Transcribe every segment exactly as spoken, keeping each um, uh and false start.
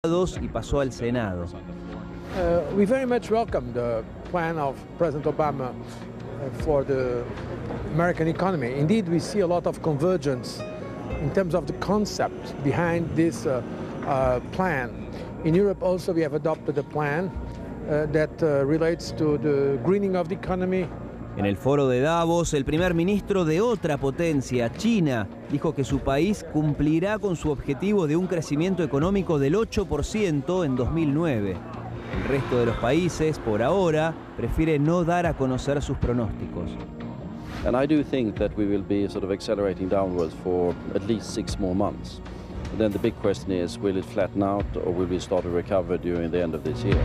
y pasó al Senado. Uh, we very much welcome the plan of President Obama uh, for the American economy. Indeed, we see a lot of convergence in terms of the concept behind this uh, uh, plan. In Europe also we have adopted a plan uh, that uh, relates to the greening of the economy. En el foro de Davos, el primer ministro de otra potencia, China, dijo que su país cumplirá con su objetivo de un crecimiento económico del ocho por ciento en dos mil nueve. El resto de los países, por ahora, prefiere no dar a conocer sus pronósticos. And I do think that we will be sort of accelerating downwards for at least six more months. And then the big question is, will it flatten out or will we start to recover during the end of this year?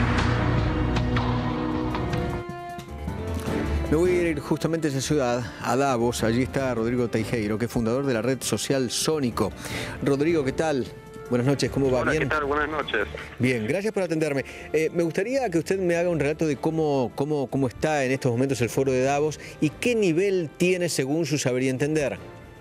Me voy a ir justamente a esa ciudad, a Davos. Allí está Rodrigo Teijeiro, que es fundador de la red social Sónico. Rodrigo, ¿qué tal? Buenas noches, ¿cómo va? Hola, ¿Bien? ¿qué tal? Buenas noches. Bien, gracias por atenderme. Eh, me gustaría que usted me haga un relato de cómo, cómo, cómo está en estos momentos el foro de Davos y qué nivel tiene según su saber y entender.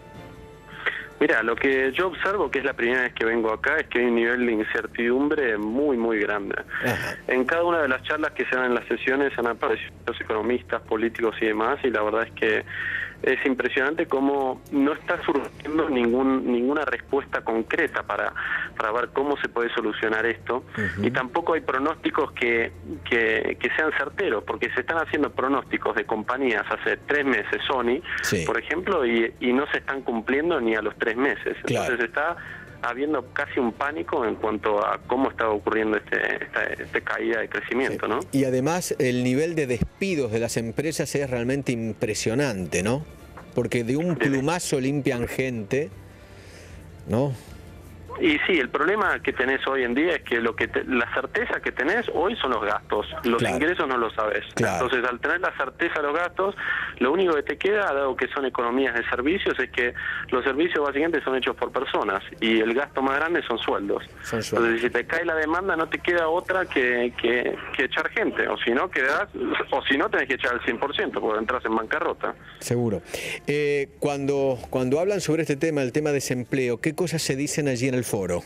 Mira, lo que yo observo, que es la primera vez que vengo acá, es que hay un nivel de incertidumbre muy, muy grande. Ajá. En cada una de las charlas que se dan en las sesiones han aparecido los economistas, políticos y demás, y la verdad es que es impresionante cómo no está surgiendo ningún, ninguna respuesta concreta para, para ver cómo se puede solucionar esto. Uh-huh. Y tampoco hay pronósticos que, que, que sean certeros, porque se están haciendo pronósticos de compañías hace tres meses, Sony, sí, por ejemplo, y, y no se están cumpliendo ni a los tres meses. Claro. Entonces está habiendo casi un pánico en cuanto a cómo está ocurriendo este, esta, esta caída de crecimiento, sí, ¿no? Y además el nivel de despidos de las empresas es realmente impresionante, ¿no? Porque de un plumazo limpian gente, ¿no? Y sí, el problema que tenés hoy en día es que lo que te, la certeza que tenés hoy son los gastos, los claro, ingresos no lo sabes. Claro. Entonces, al tener la certeza de los gastos, lo único que te queda, dado que son economías de servicios, es que los servicios básicamente son hechos por personas y el gasto más grande son sueldos. Son sueldos. Entonces, si te cae la demanda, no te queda otra que, que, que echar gente, o si no, quedás, o si no, tenés que echar el cien por ciento porque entras en bancarrota. Seguro. Eh, cuando, cuando hablan sobre este tema, el tema desempleo, ¿qué cosas se dicen allí en el foro?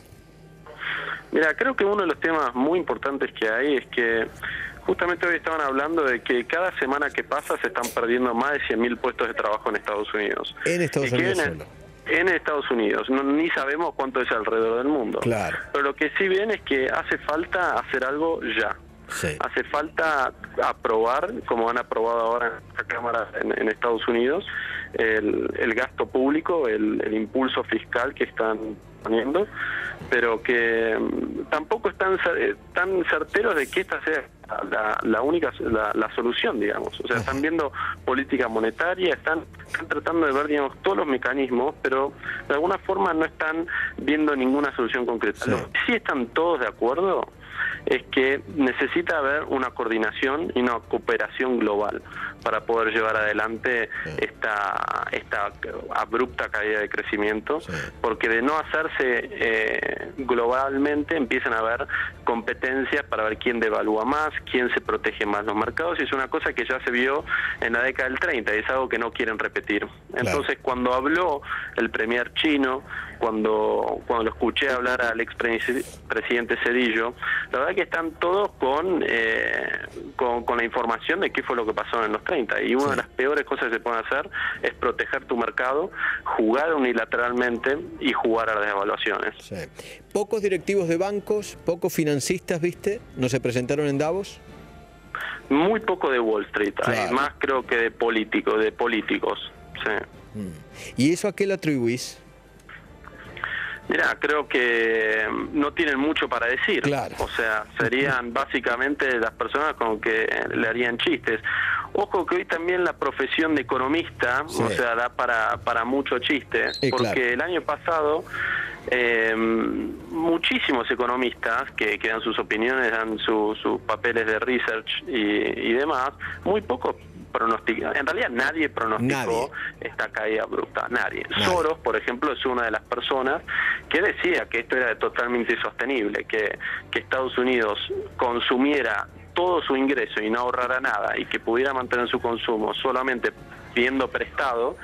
Mira, creo que uno de los temas muy importantes que hay es que justamente hoy estaban hablando de que cada semana que pasa se están perdiendo más de cien mil puestos de trabajo en Estados Unidos. En Estados y Unidos en, solo. En Estados Unidos, no, ni sabemos cuánto es alrededor del mundo. Claro. Pero lo que sí ven es que hace falta hacer algo ya. Sí. Hace falta aprobar, como han aprobado ahora en esta Cámara en, en Estados Unidos, el, el gasto público, el, el impulso fiscal que están poniendo, pero que um, tampoco están tan certeros de que esta sea la, la única la, la solución, digamos. O sea, están viendo política monetaria, están, están tratando de ver, digamos, todos los mecanismos, pero de alguna forma no están viendo ninguna solución concreta. Sí. Lo que sí están todos de acuerdo es que necesita haber una coordinación y una cooperación global para poder llevar adelante sí. esta esta abrupta caída de crecimiento, sí. porque de no hacerse eh, globalmente empiezan a haber competencias para ver quién devalúa más, quién se protege más los mercados, y es una cosa que ya se vio en la década del treinta y es algo que no quieren repetir. Entonces, claro, cuando habló el premier chino, cuando cuando lo escuché hablar al expresidente Zedillo, la verdad que están todos con, eh, con con la información de qué fue lo que pasó en los treinta, y una sí. de las peores cosas que se pueden hacer es proteger tu mercado, jugar unilateralmente y jugar a las devaluaciones. Sí. Pocos directivos de bancos, pocos financistas, ¿viste? ¿No se presentaron en Davos? Muy poco de Wall Street, claro. Hay más creo que de políticos, de políticos, sí. Mm. ¿Y eso a qué lo atribuís? Mira, creo que no tienen mucho para decir. Claro. O sea, serían básicamente las personas con que le harían chistes. Ojo que hoy también la profesión de economista, sí. o sea, da para, para mucho chiste, eh, porque claro. el año pasado eh, muchísimos economistas que, que dan sus opiniones, dan su, sus papeles de research y, y demás, muy pocos pronosticó, en realidad nadie pronosticó nadie. esta caída abrupta, nadie. nadie. Soros, por ejemplo, es una de las personas que decía que esto era totalmente insostenible, que, que Estados Unidos consumiera todo su ingreso y no ahorrara nada y que pudiera mantener su consumo solamente pidiendo prestado,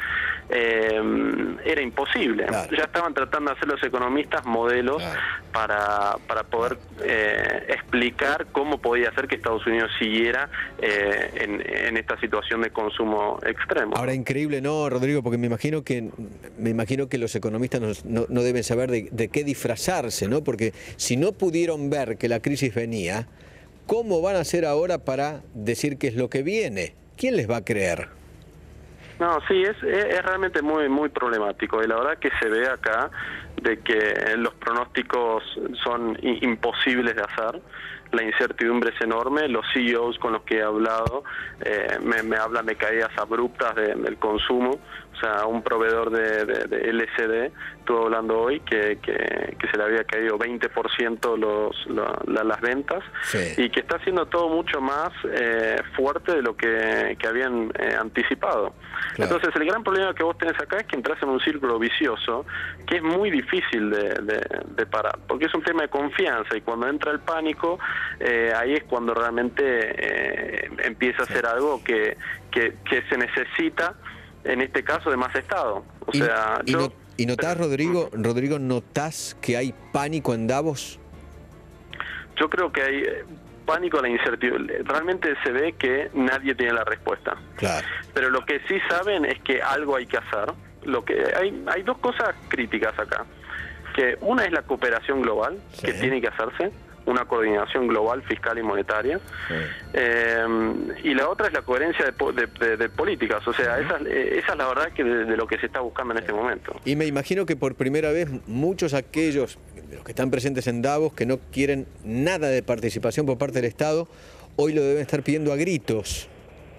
eh, era imposible. Claro. Ya estaban tratando de hacer los economistas modelos claro. para, para poder eh, explicar cómo podía ser que Estados Unidos siguiera eh, en, en esta situación de consumo extremo. Ahora, increíble, ¿no, Rodrigo? Porque me imagino que me imagino que los economistas no, no, no deben saber de, de qué disfrazarse, ¿no? Porque si no pudieron ver que la crisis venía, ¿cómo van a hacer ahora para decir qué es lo que viene? ¿Quién les va a creer? No, sí, es, es realmente muy muy problemático y la verdad que se ve acá de que los pronósticos son imposibles de hacer, la incertidumbre es enorme, los C E Os con los que he hablado eh, me, me hablan de caídas abruptas de, del consumo, o sea, un proveedor de, de, de L C D, estuve hablando hoy que, que, que se le había caído veinte por ciento los, la, la, las ventas sí. y que está haciendo todo mucho más eh, fuerte de lo que, que habían eh, anticipado. Claro. Entonces el gran problema que vos tenés acá es que entras en un círculo vicioso que es muy difícil de, de, de parar, porque es un tema de confianza y cuando entra el pánico, eh, ahí es cuando realmente eh, empieza a ser algo que, que, que se necesita, en este caso, de más Estado. O y, sea, y, yo, no, ¿Y notás, Rodrigo, Rodrigo, notás que hay pánico en Davos? Yo creo que hay pánico a la incertidumbre. Realmente se ve que nadie tiene la respuesta. Claro. Pero lo que sí saben es que algo hay que hacer. Lo que hay, hay dos cosas críticas acá. Que una es la cooperación global, sí. que tiene que hacerse, una coordinación global fiscal y monetaria, sí. eh, y la otra es la coherencia de, de, de, de políticas, o sea, esa, esa es la verdad que de, de lo que se está buscando en este momento. Y me imagino que por primera vez muchos aquellos, los que están presentes en Davos, que no quieren nada de participación por parte del Estado, hoy lo deben estar pidiendo a gritos.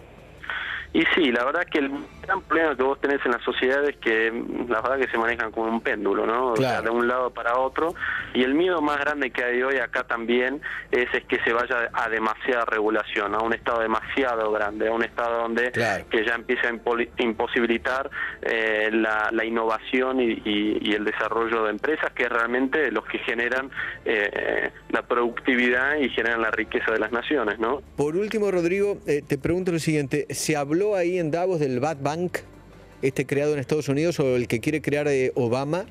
Y sí, la verdad que el gran problema que vos tenés en la sociedad es que la verdad que se manejan como un péndulo, ¿no? Claro. O sea, de un lado para otro. Y el miedo más grande que hay hoy acá también es, es que se vaya a demasiada regulación, a un estado demasiado grande, a un estado donde claro. que ya empiece a imposibilitar eh, la, la innovación y, y, y el desarrollo de empresas, que es realmente los que generan eh, la productividad y generan la riqueza de las naciones, ¿no? Por último, Rodrigo, eh, te pregunto lo siguiente, ¿se habló ahí en Davos del Bad Bank, este creado en Estados Unidos, o el que quiere crear eh, Obama?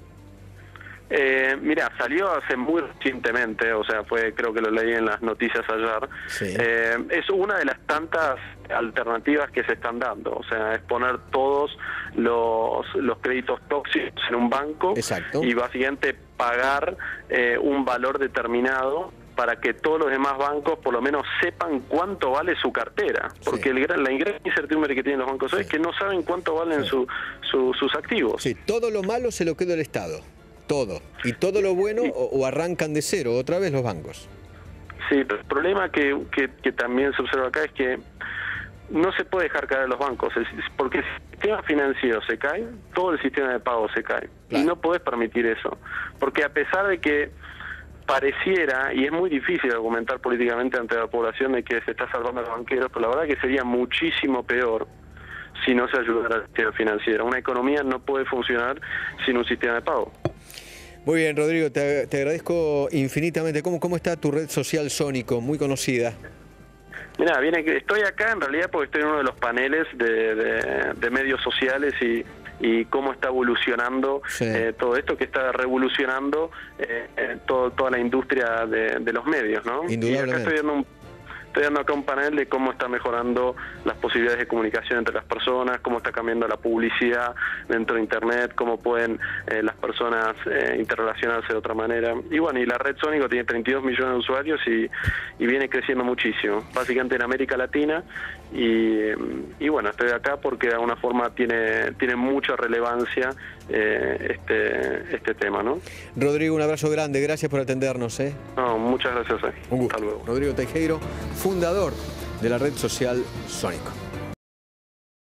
Eh, mira, salió hace muy recientemente, o sea, fue, creo que lo leí en las noticias ayer. Sí. Eh, es una de las tantas alternativas que se están dando, o sea, es poner todos los, los créditos tóxicos en un banco. Exacto. Y básicamente pagar eh, un valor determinado para que todos los demás bancos por lo menos sepan cuánto vale su cartera, porque sí. el gran, la gran incertidumbre que tienen los bancos hoy sí. es que no saben cuánto valen sí. su, su, sus activos. Sí, todo lo malo se lo queda el Estado, todo, y todo lo bueno sí. o, o arrancan de cero otra vez los bancos. Sí, pero el problema que, que, que también se observa acá es que no se puede dejar caer a los bancos, porque si el sistema financiero se cae, todo el sistema de pago se cae, claro. y no podés permitir eso, porque a pesar de que pareciera, y es muy difícil argumentar políticamente ante la población de que se está salvando a los banqueros, pero la verdad que sería muchísimo peor si no se ayudara al sistema financiero. Una economía no puede funcionar sin un sistema de pago. Muy bien, Rodrigo, te, te agradezco infinitamente. ¿Cómo, ¿Cómo está tu red social Sónico? Muy conocida. Mira, viene que estoy acá en realidad porque estoy en uno de los paneles de, de, de medios sociales y y cómo está evolucionando sí. eh, todo esto, que está revolucionando eh, eh, todo, toda la industria de, de los medios, ¿no? Y acá estoy dando, un, estoy dando acá un panel de cómo está mejorando las posibilidades de comunicación entre las personas, cómo está cambiando la publicidad dentro de Internet, cómo pueden eh, las personas eh, interrelacionarse de otra manera. Y bueno, y la red Sónico tiene treinta y dos millones de usuarios y, y viene creciendo muchísimo, básicamente en América Latina. Y, y bueno, estoy acá porque de alguna forma tiene tiene mucha relevancia eh, este este tema, ¿no? Rodrigo, un abrazo grande, gracias por atendernos. ¿eh? No, muchas gracias. Eh. Un gusto. Hasta luego. Rodrigo Teijeiro, fundador de la red social Sónico.